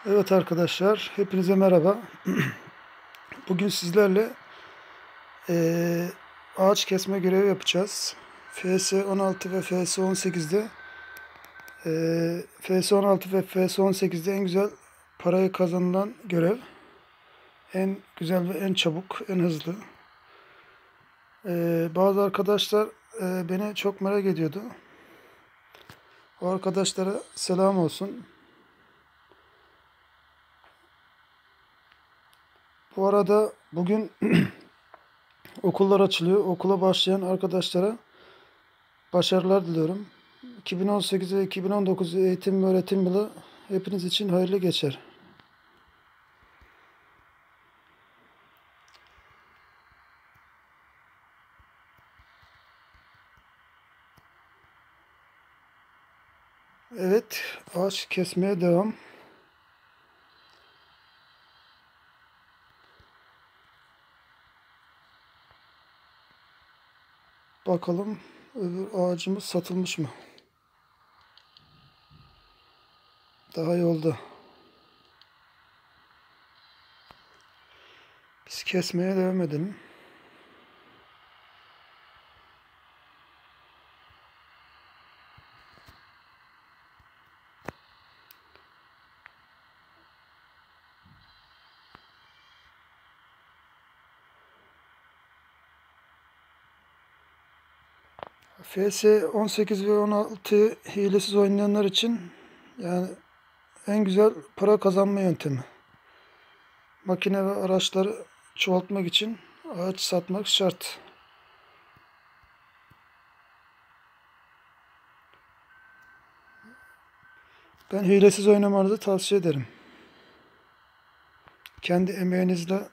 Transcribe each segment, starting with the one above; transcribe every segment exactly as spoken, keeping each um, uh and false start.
Evet arkadaşlar, hepinize merhaba. Bugün sizlerle eee, ağaç kesme görevi yapacağız. F S on altı ve F S on sekizde eee F S on altı ve F S on sekizde en güzel parayı kazanılan görev. En güzel ve en çabuk, en hızlı. Eee, bazı arkadaşlar eee, beni çok merak ediyordu. O arkadaşlara selam olsun. Bu arada bugün okullar açılıyor. Okula başlayan arkadaşlara başarılar diliyorum. iki bin on sekiz ve iki bin on dokuz eğitim ve öğretim yılı hepiniz için hayırlı geçer. Evet, ağaç kesmeye devam. Bakalım öbür ağacımız satılmış mı? Daha yolda. Biz kesmeye devam edelim. F S on sekiz ve on altı hilesiz oynayanlar için yani en güzel para kazanma yöntemi. Makine ve araçları çoğaltmak için ağaç satmak şart. Ben hilesiz oynamanızı tavsiye ederim. Kendi emeğinizle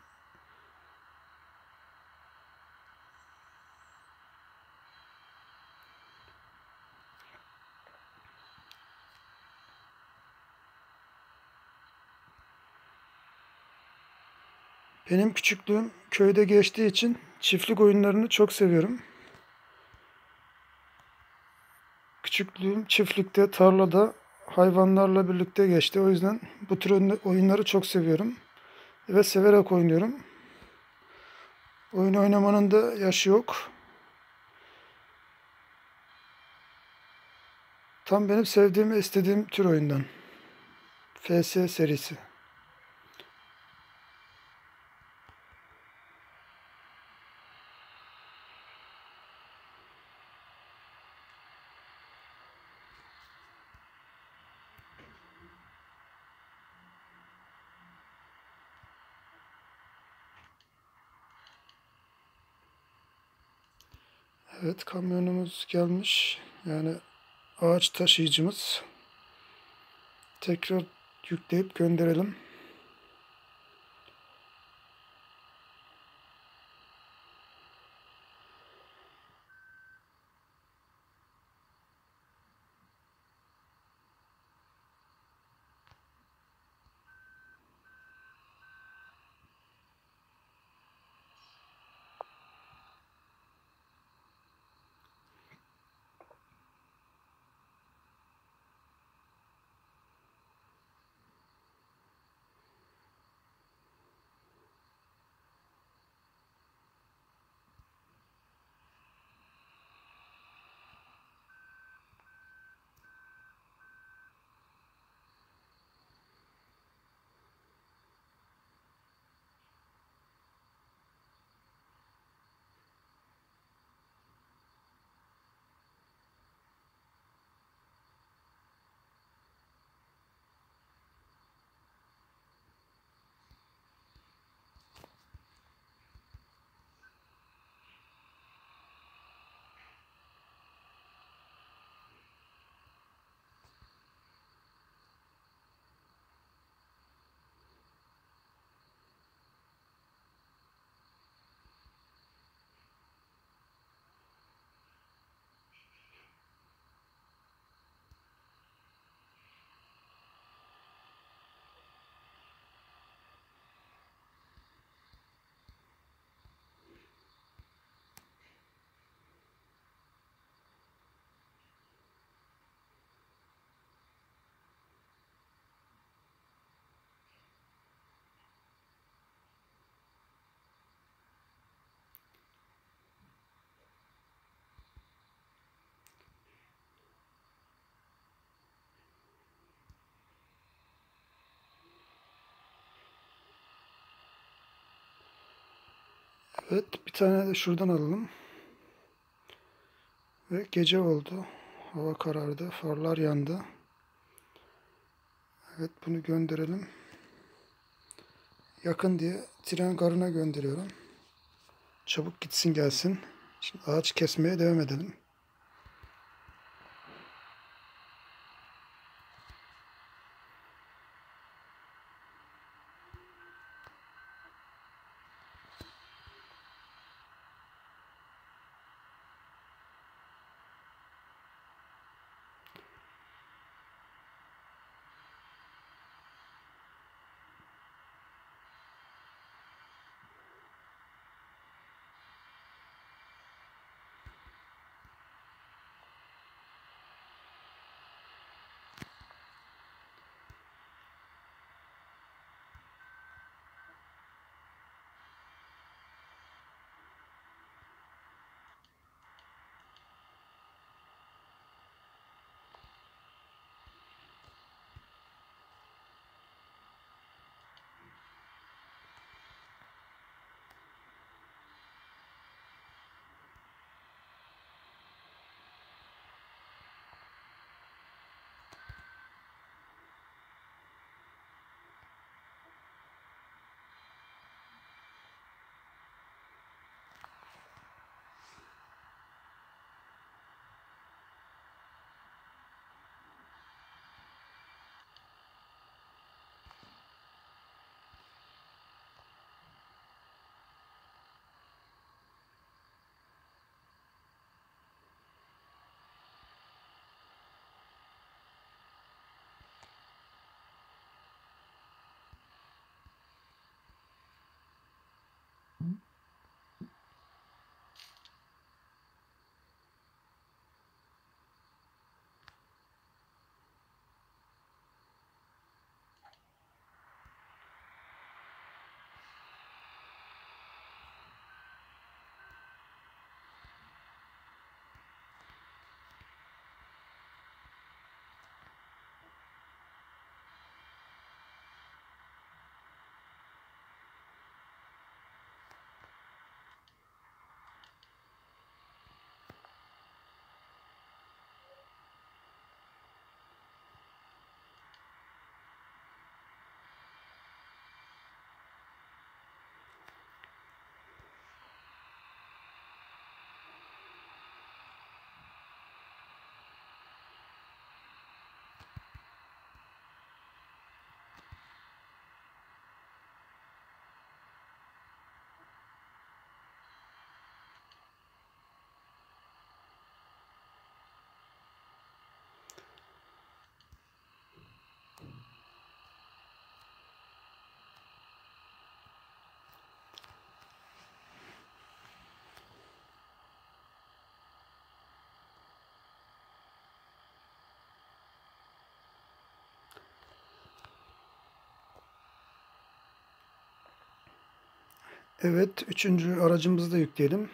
benim küçüklüğüm köyde geçtiği için çiftlik oyunlarını çok seviyorum. Küçüklüğüm çiftlikte, tarlada hayvanlarla birlikte geçti. O yüzden bu tür oyunları çok seviyorum ve severek oynuyorum. Oyun oynamanın da yaşı yok. Tam benim sevdiğim ve istediğim tür oyundan. F S serisi. Evet, kamyonumuz gelmiş. Yani ağaç taşıyıcımız. Tekrar yükleyip gönderelim. Evet, bir tane de şuradan alalım. Ve gece oldu. Hava karardı. Farlar yandı. Evet, bunu gönderelim. Yakın diye tren garına gönderiyorum. Çabuk gitsin gelsin. Şimdi ağaç kesmeye devam edelim. Evet, üçüncü aracımızı da yükleyelim.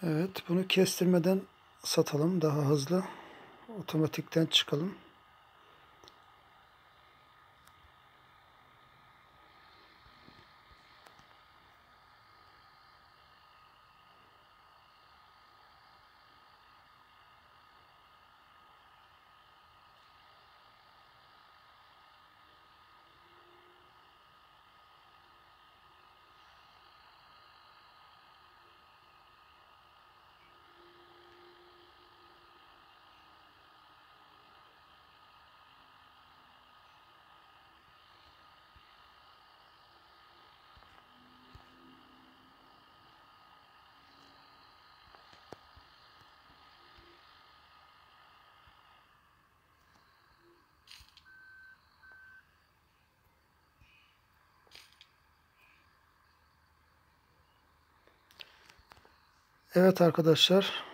Evet, bunu kestirmeden satalım daha hızlı. Otomatikten çıkalım. Evet arkadaşlar.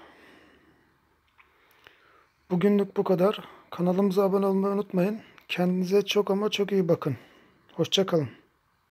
Bugünlük bu kadar. Kanalımıza abone olmayı unutmayın. Kendinize çok ama çok iyi bakın. Hoşça kalın.